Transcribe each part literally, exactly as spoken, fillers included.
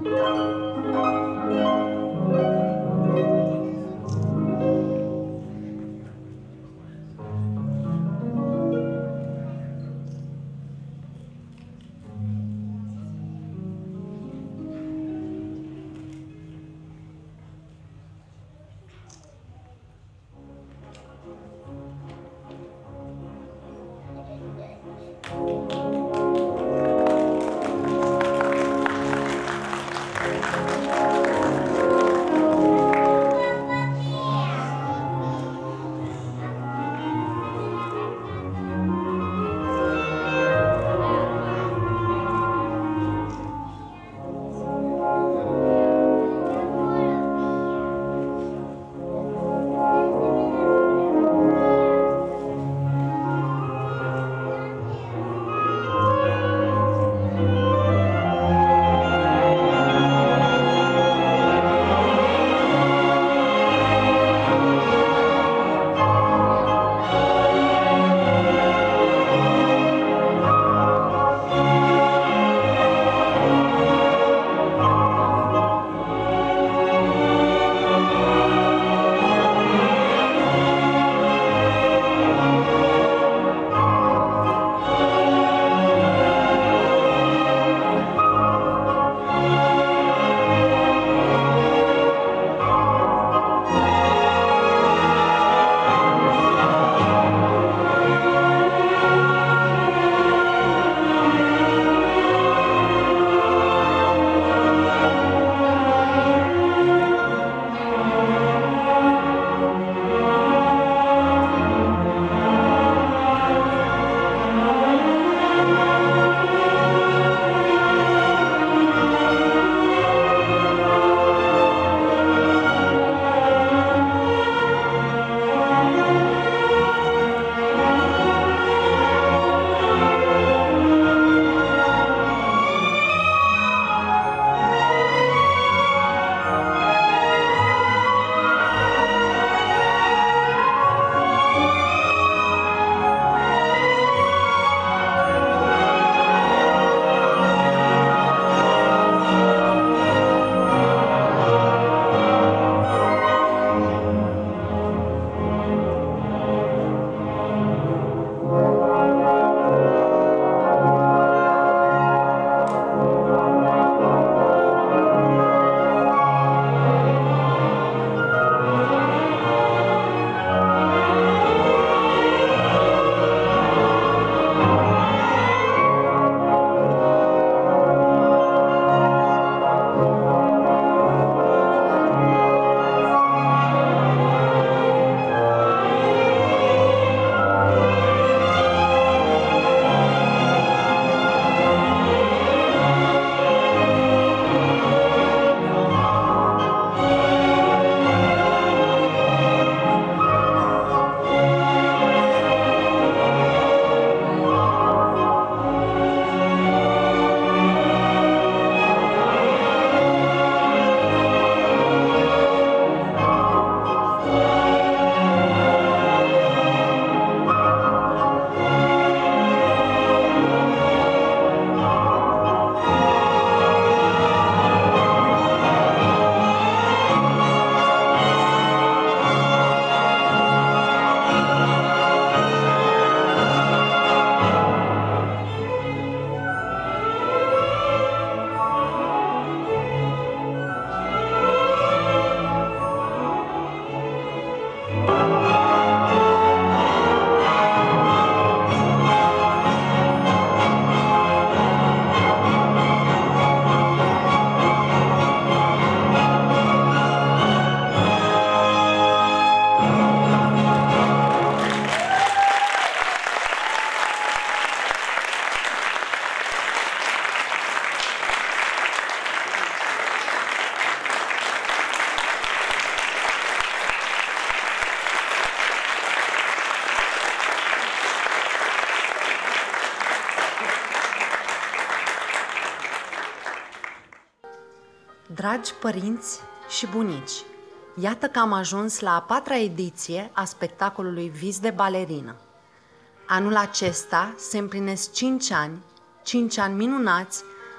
Dragi părinți și bunici, iată că am ajuns la a patra ediție a spectacolului Vis de balerină. Anul acesta se împlinesc cinci ani, cinci ani minunați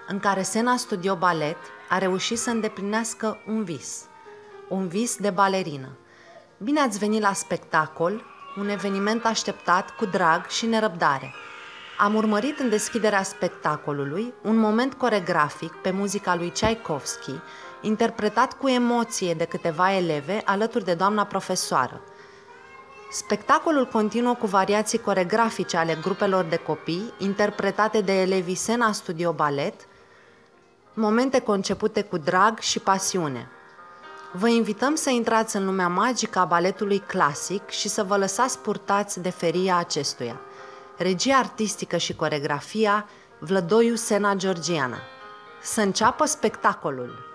în care Sena Studio Ballet a reușit să îndeplinească un vis, un vis de balerină. Bine ați venit la spectacol, un eveniment așteptat cu drag și nerăbdare. Am urmărit în deschiderea spectacolului un moment coregrafic pe muzica lui Tchaikovsky, interpretat cu emoție de câteva eleve alături de doamna profesoară. Spectacolul continuă cu variații coregrafice ale grupelor de copii, interpretate de elevii Sena Studio Ballet, momente concepute cu drag și pasiune. Vă invităm să intrați în lumea magică a baletului clasic și să vă lăsați purtați de feria acestuia. Regia artistică și coregrafia, Vlădoiu Sena Georgiana. Să înceapă spectacolul!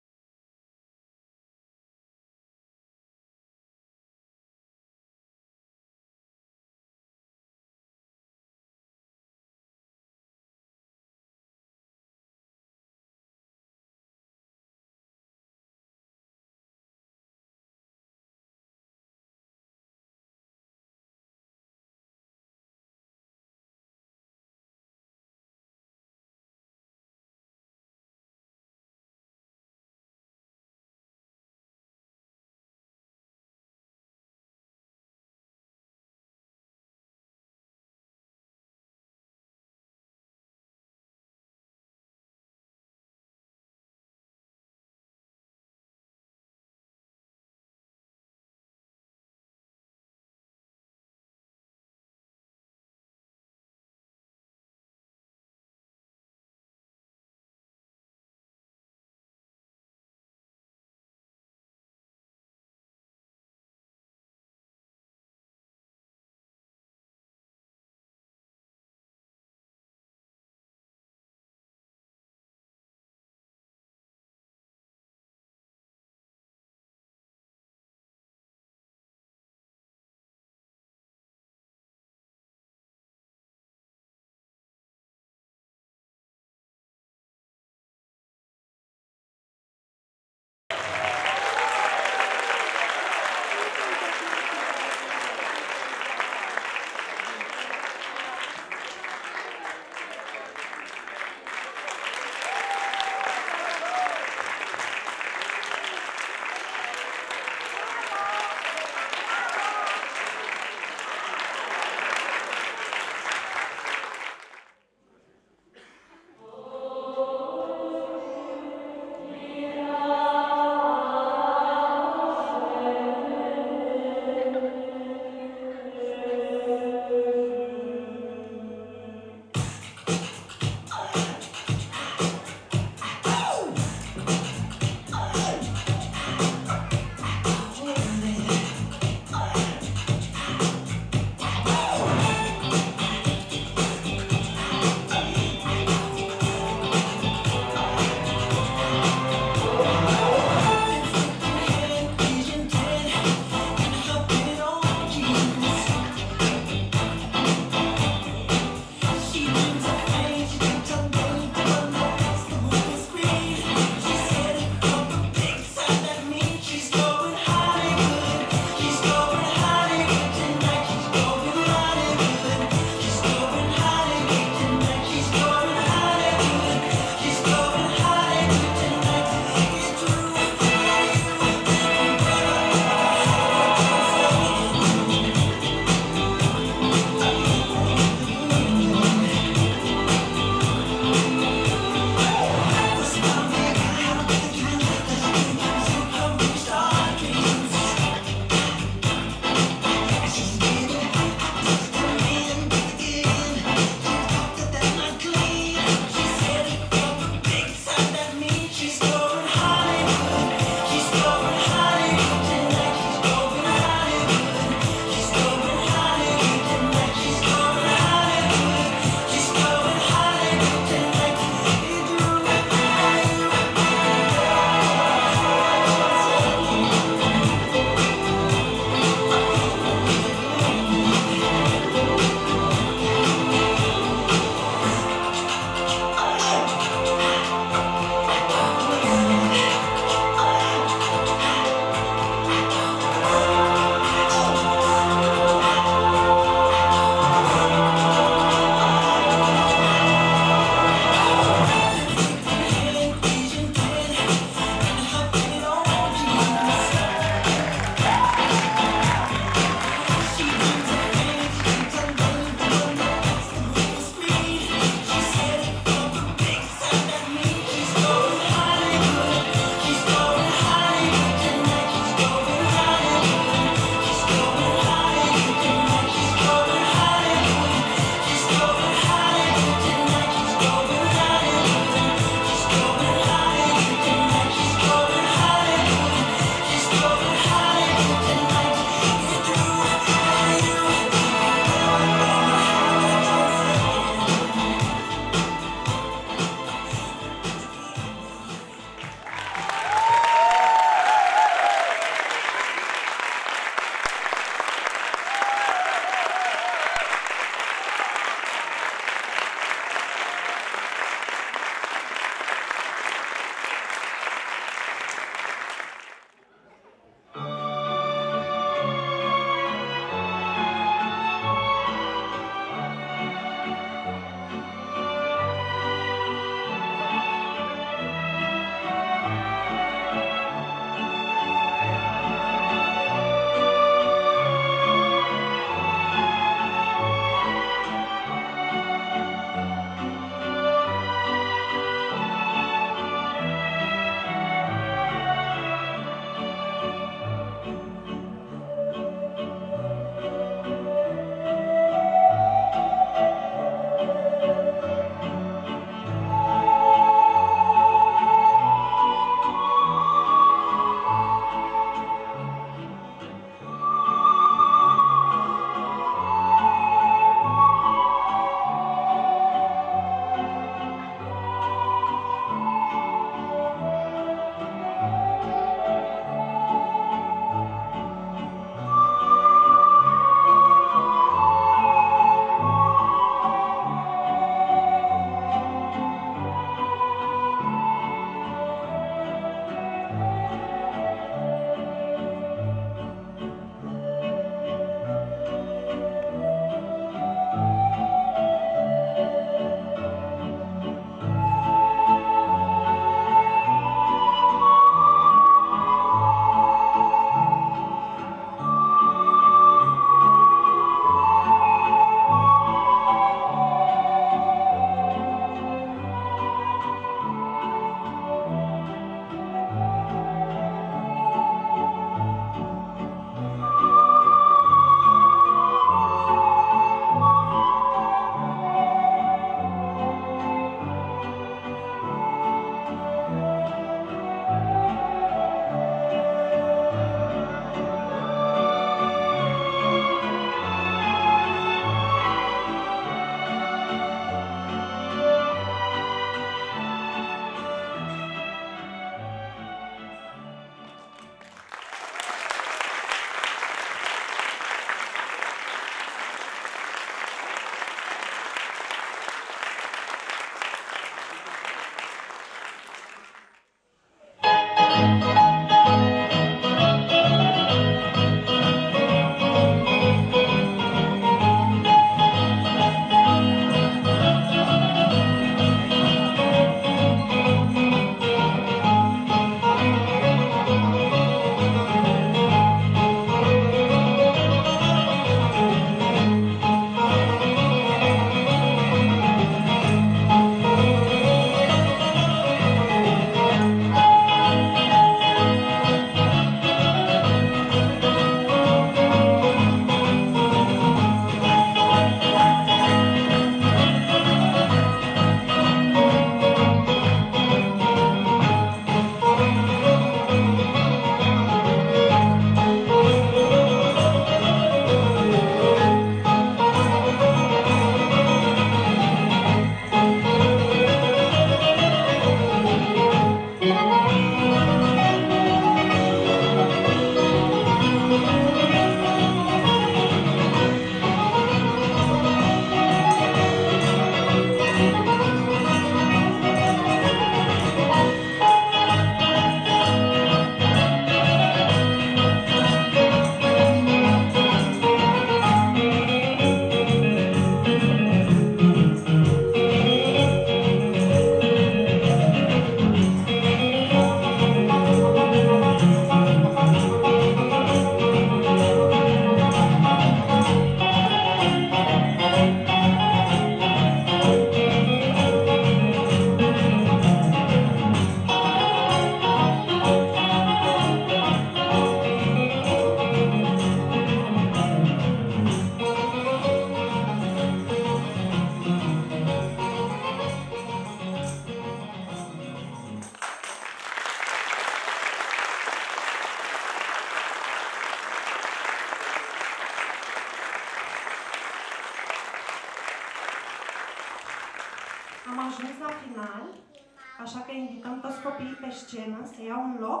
ajuns la final, așa că invităm toți copiii pe scenă să iau un loc.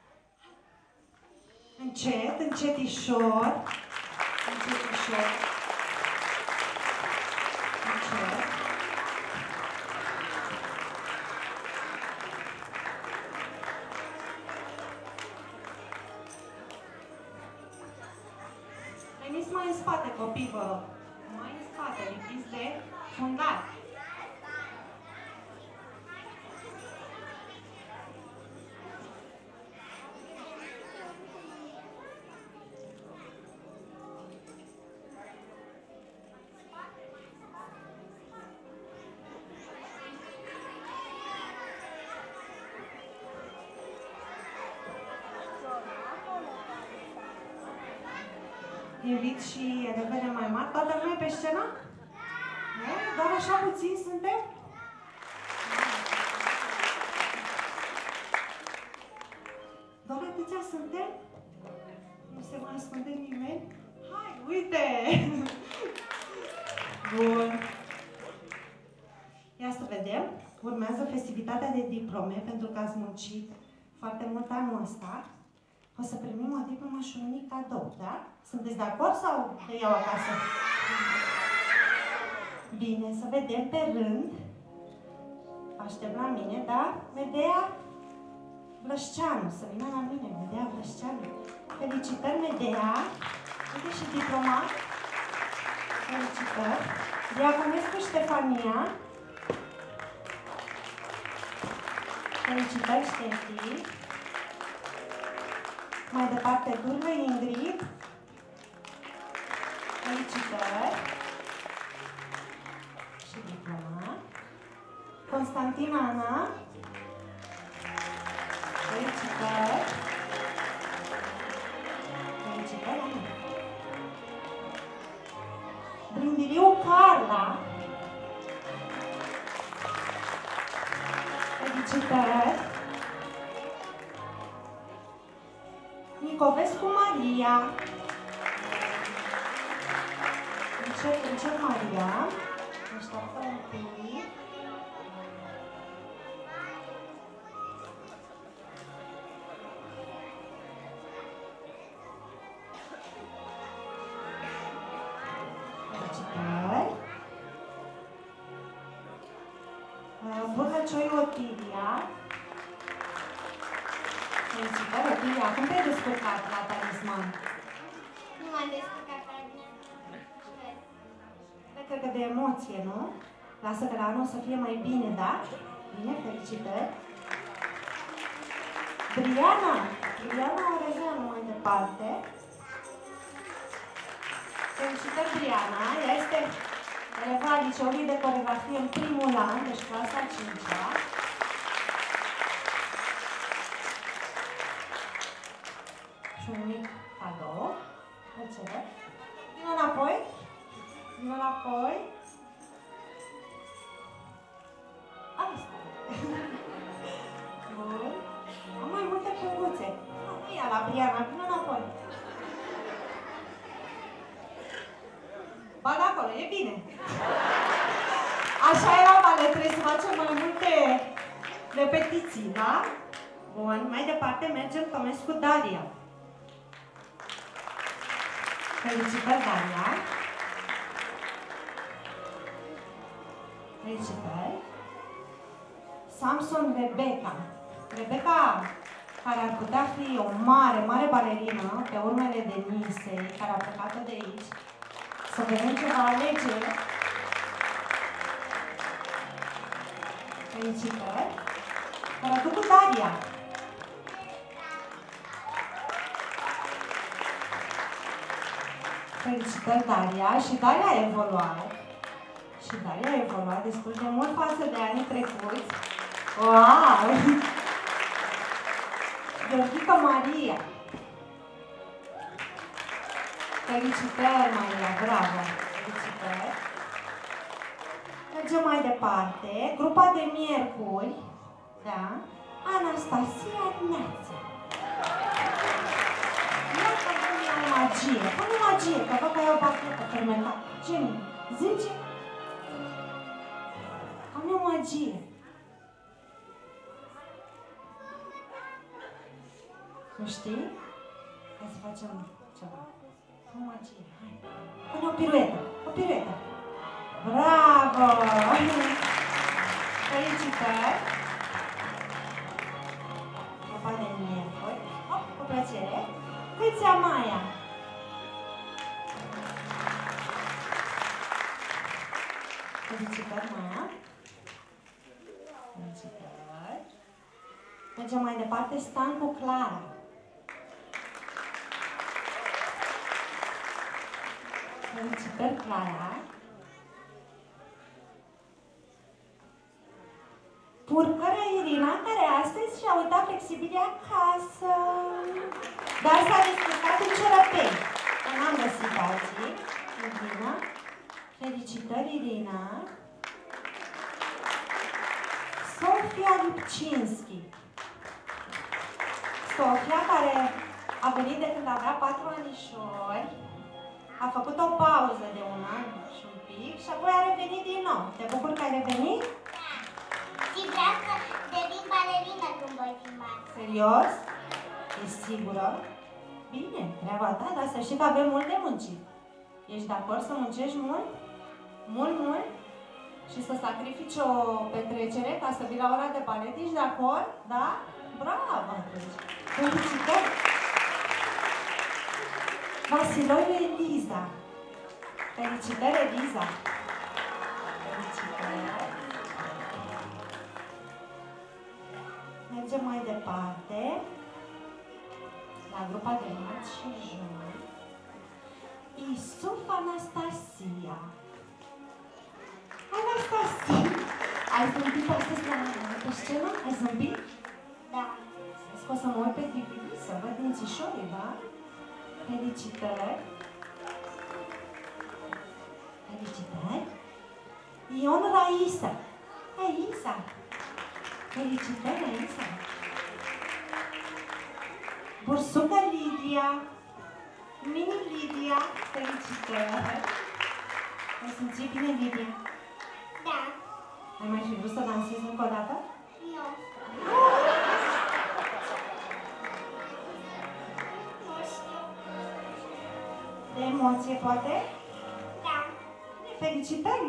Încet, încetișor, încetișor, încet. Veniți mai în spate, copii, vă rog. Mai în spate, lipiți de fundal. Invit și elevele mai mari. Toată lumea pe scenă? Da. Doar așa puțin suntem? Doar atâția suntem? Nu se mai ascunde nimeni? Hai, uite! Bun. Ia să vedem. Urmează festivitatea de diplome, pentru că ați muncit foarte mult anul ăsta. O să primim o diplomă și un mic cadou, da? Sunteți de acord sau le iau acasă? Bine, să vedem pe rând. Aștept la mine, da? Medea Vrășceanu, să vină la mine, Medea Vrășceanu. Felicitări, Medea. Uite și diploma. Felicitări. Diaconescu Ștefania. Felicitări, Ștefi. Mai departe, Durvă Ingrid. Felicitări. Și diploma. Constantina Ana. Felicitări. Felicitări, Ana. Brindiliu Carla. Felicitări. Nicovescu Maria. Încep, încep Maria. Așteaptă un pic. Felicitări. Băgăcioi Otilia. Felicitări, Otilia. Cum te-ai descurcat la talisman? Nu m-am descurcat la talisman. Cred că de emoție, nu? Lasă că la anul să fie mai bine, da? Bine, felicitări. Briana. Briana Orezeanu mai departe. Felicitări, Briana. Ea este eleva liceului de coreografie în primul an, deci clasa a cincea. Și un mic cadou. Mulțumesc. Vino înapoi. Vino înapoi. Asta. Bun. Am mai multe punguțe. Nu ia la Briana, vino înapoi. Ba de acolo, e bine. Așa era balet, trebuie să facem mai multe repetiții, da? Bun, mai departe mergem Tomescu Daria. Felicitări, Daria. Felicitări. Samson Rebecca. Rebecca, care ar putea fi o mare, mare balerină pe urmele de Nisei, care a plecat de aici. Să vedem ce va alege. Felicitări. Răducu Daria. Felicitări, Daria. Și Daria a evoluat. Și Daria a evoluat destul de mult față de anii trecuți. Wow! Gheorghica Maria. Felicitări, Maria, bravo! Felicitări! Mergem mai departe. Grupa de miercuri, da? Anastasia Neață. Iată cum e o magie. Pune magie, că văd că ai o bachetă fermentată. Ce-mi? Zice? Cam Acum e o magie. Nu știi? Hai să facem ceva. O magie, hai. Pune o piruetă, o piruetă. Bravo! Felicitări! Opa de miercuri. Oh, cu plăcere. Câți ia Maia? Felicitări, Maia. Felicitări. Mergem mai departe, Stan cu Clara. Felicitări, Clara. Purcărea Irina, care astăzi și-a uitat flexibilii acasă. Dar s-a descurcat în ciorapei. N-am găsit alții. Irina. Felicitări, Irina. Sofia Lupcinski. Sofia, care a venit de când avea patru anișori, a făcut o pauză de un an și un pic și apoi a revenit din nou. Te bucur că ai revenit? Și vreau să devin balerină când voi fi mare. Serios? Ești sigură? Bine, treaba ta, dar să știi că avem mult de muncit. Ești de acord să muncești mult? Mult, mult? Și să sacrifici o petrecere ca să vii la ora de balet? Ești de acord? Da? Bravo atunci! Felicitări! Vasiloiu Eliza. Felicitări, Eliza! Felicitări! Mergem mai departe la grupa de mari și joi. Isuf Anastasia. Anastasia! Ai zâmbit astăzi la pe scenă? Ai zâmbit? Da. Să o să mă uit pe T V, să văd dințișorii, da? Felicitări! Felicitări! Ion Raisa! Raisa! Felicitări, Raisa! Bursuca Lidia! Mini Lidia! Felicitări! Ai simțit bine, Lidia? Da. Ai mai fi vrut să dansezi încă o dată? Nu. Nu știu. De emoție, poate? Da. Felicitări!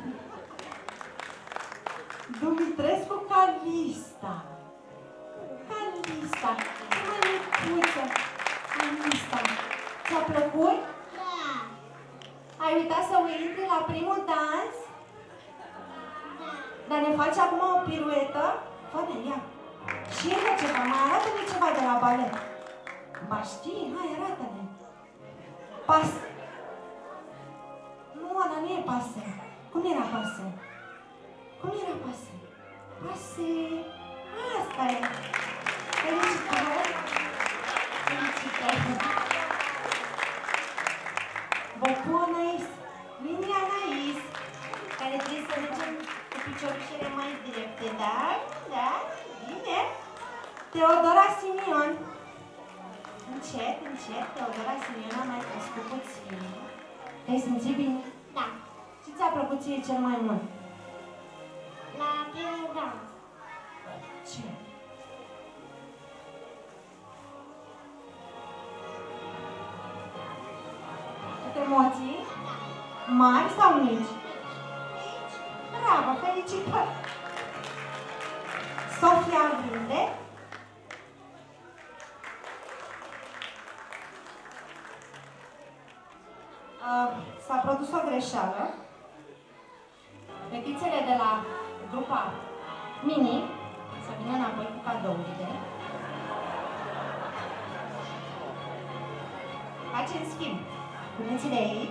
Dumitrescu Calista! Calista! Ce mai micuță! Calista! Ți-a plăcut? Da. Ai uitat să intri la primul dans? Da. Dar ne faci acum o piruetă? Fă-ne, ia! Și încă ceva, mai arată-ne ceva de la balet. Ba știi, hai, arată-ne. Pas. Nu, Ana, nu e pase. Cum era pase? Cum era pase? Pase. Asta e. Felicitări. Felicitări. Vocu Anais. Mini Anais. Care trebuie să mergem cu piciorușele mai drepte, da? Da? Bine. Teodora Simion. Încet, încet. Teodora Simion a mai crescut puțin. Te-ai simțit bine? Da. Ce ți-a plăcut ție cel mai mult? La primul dans. Ce? Câte emoții? Mari sau mici? Bravo, felicitări! Sofia Vinde. Uh, S-a produs o greșeală. Fetițele de la grupa Mini să vină înapoi cu cadourile. Facem schimb. Puneți-le aici.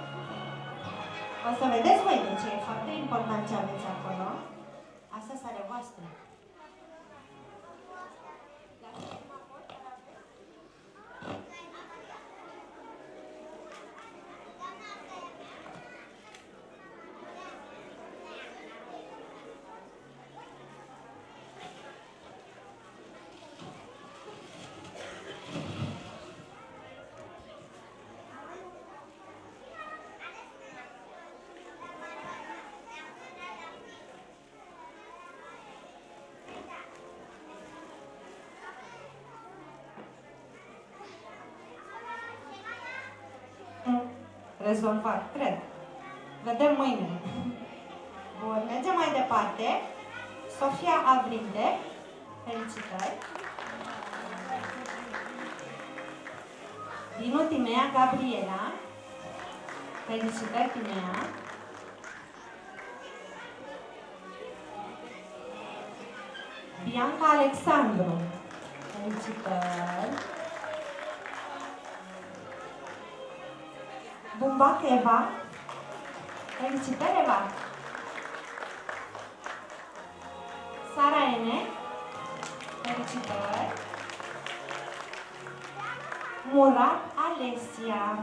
O să vedeți voi de ce e foarte important ce aveți acolo. Astea sunt ale voastre. rezolvat, cred. Vedem mâine. Bun, mergem mai departe. Sofia Avrinde. Felicitări. Dinu Timea Gabriela. Felicitări, Timea. Bianca Alexandru. Felicitări. Bumbac Eva. Felicitări, Eva. Sara Ene. Felicitări. Murat Alesia.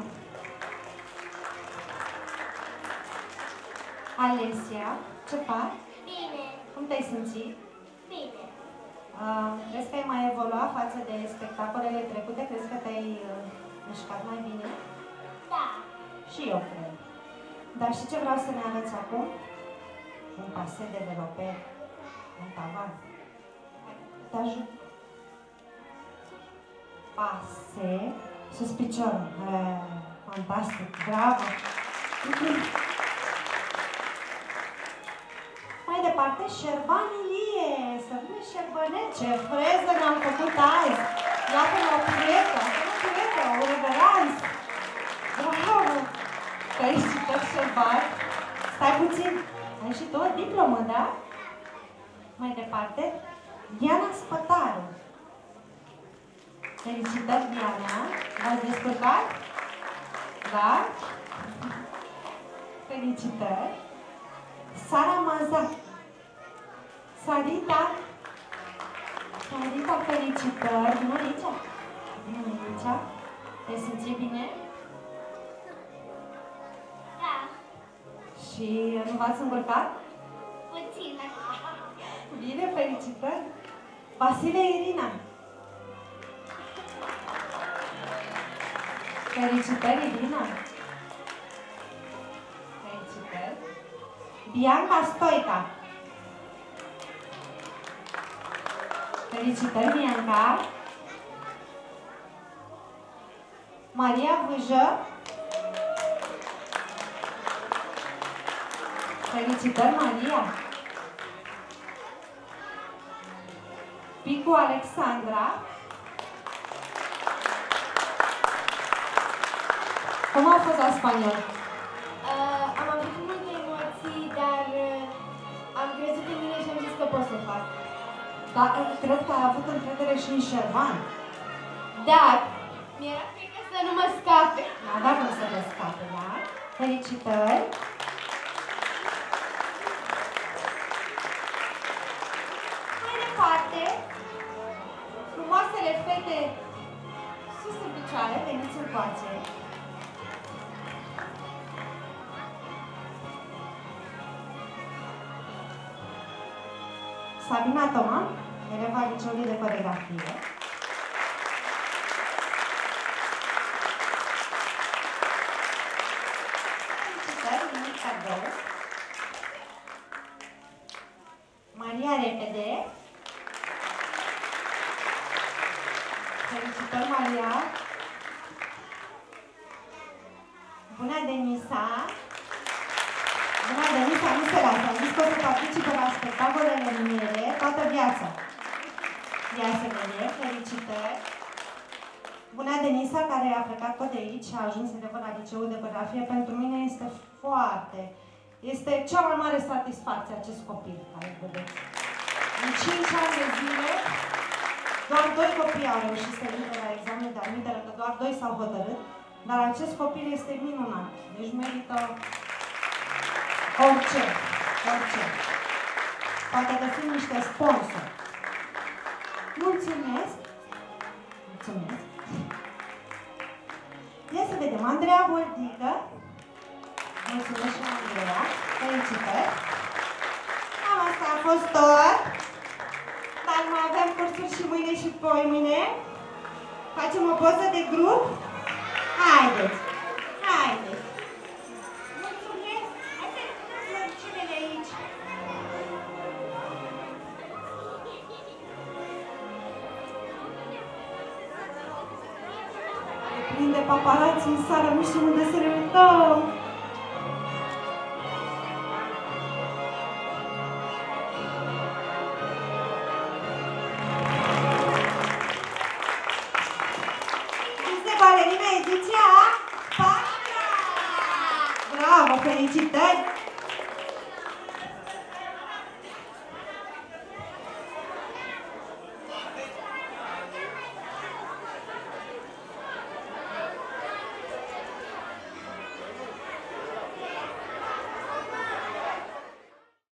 Alesia, ce faci? Bine. Cum te-ai simțit? Bine. Uh, crezi că ai mai evoluat față de spectacolele trecute? Crezi că te-ai uh, mișcat mai bine? Da. Și eu cred. Dar și ce vreau să ne arăți acum? Un pase de veloper. Un tavan. Te ajut. Pase. Sus piciorul. Uh, fantastic. Bravo. Mai departe, Șerban Ilie. Să vină Șerbanet. Ce freză ne-am făcut azi. Iată-ne o piletă. O piletă, o reveranță. Bravo! Felicitări, Șerban. Stai puțin. Ai și tu o diplomă, da? Mai departe, Diana Spătaru. Felicitări, Diana. V-ați descurcat? Da? Felicitări. Sara Maza. Sarita. Sarita, felicitări. Vino aici. Vino aici. Te simți bine? Da. Și nu v-ați încurcat? Puțin. Bine, felicitări. Vasile Irina. Felicitări, Irina. Felicitări. Bianca Stoica. Felicitări, Bianca. Maria Vâjă. Felicitări, Maria. Picu Alexandra. Cum a fost la spaniol? Uh, am avut multe emoții, dar uh, am crezut în mine și am zis că pot să fac. Da, cred că ai avut încredere și în Șerban. Da, mi-era frică să nu mă scape. Da, dar nu să le scape, da? Felicitări! Mai departe, frumoasele fete sus în picioare, veniți încoace. Sabina Toma, eleva liceului de coreografie. Felicitări, nimic cadou. Maria Repede. Felicitări, Maria. Bună, Denisa. Bună, Denisa, nu se lasă. Am zis că o să participe la spectacolele miniere toată viața. Ia să vedem, felicitări. Bună, Denisa, care a plecat tot de aici și a ajuns elevă la liceul de coreografie. Pentru mine este foarte, este cea mai mare satisfacție acest copil care îl vedeți. În cinci ani de zile, doar doi copii au reușit să intre la examenul de admitere, că doar doi s-au hotărât, dar acest copil este minunat. Deci merită orice, orice. Poate găsim niște sponsori. Mulțumesc! Mulțumesc! Ia să vedem, Andreea Boldică. Mulțumesc și Andreea. Felicitări! Cam asta a fost tot. Dar mai avem cursuri și mâine și poimâine. Facem o poză de grup? Haideți! Haideți! Mulțumesc! Haideți cu floricele aici! E plin de paparați în sală, nu știm unde să ne mutăm. Este balerina ediția patru! Bravo, felicitări!